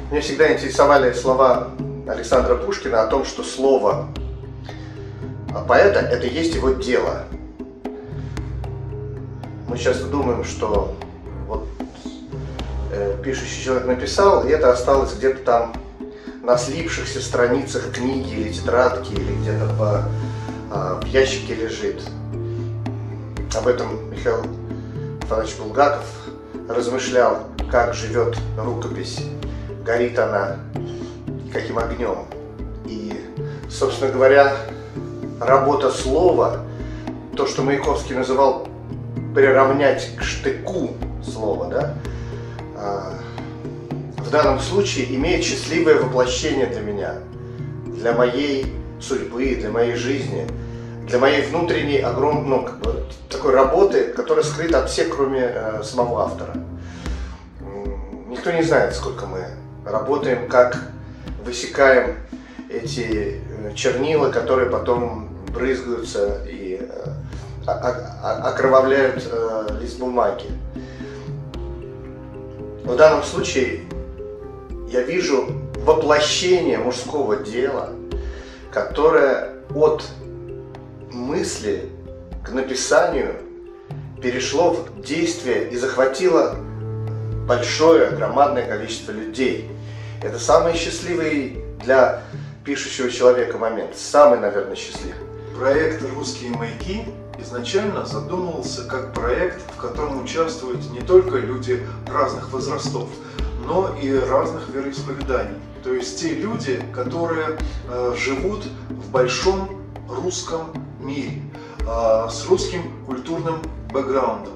Меня всегда интересовали слова Александра Пушкина о том, что слово поэта – это есть его дело. Мы часто думаем, что вот пишущий человек написал, и это осталось где-то там на слипшихся страницах книги или тетрадки, или где-то в ящике лежит. Об этом Михаил Афанасьевич Булгаков размышлял, как живет рукопись, горит она каким огнем. И, собственно говоря, работа слова, то, что Маяковский называл приравнять к штыку слова, да, в данном случае имеет счастливое воплощение для меня, для моей судьбы, для моей жизни, для моей внутренней огромной, такой работы, которая скрыта от всех, кроме самого автора. Никто не знает, сколько мы работаем, как высекаем эти чернила, которые потом брызгаются и окровавляют лист бумаги. В данном случае я вижу воплощение мужского дела, которое от мысли к написанию перешло в действие и захватило большое, громадное количество людей. Это самый счастливый для пишущего человека момент, самый, наверное, счастливый. Проект «Русские маяки» изначально задумывался как проект, в котором участвуют не только люди разных возрастов, но и разных вероисповеданий. То есть те люди, которые живут в большом русском мире, с русским культурным бэкграундом.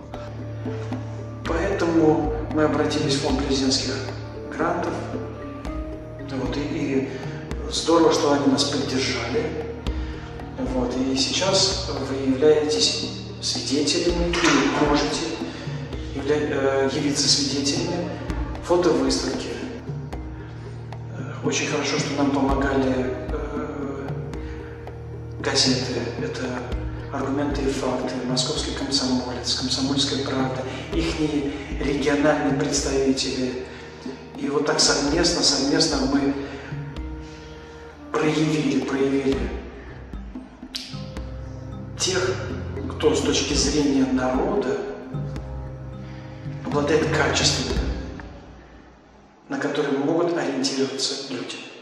Поэтому мы обратились в фонд президентских грантов. Вот, и здорово, что они нас поддержали. Вот, и сейчас вы являетесь свидетелями и можете явиться свидетелями фотовыставки. Очень хорошо, что нам помогали газеты. Это «Аргументы и факты», «Московский комсомолец», «Комсомольская правда», их региональные представители. И вот так совместно мы проявили тех, кто с точки зрения народа обладает качествами, на которые могут ориентироваться люди.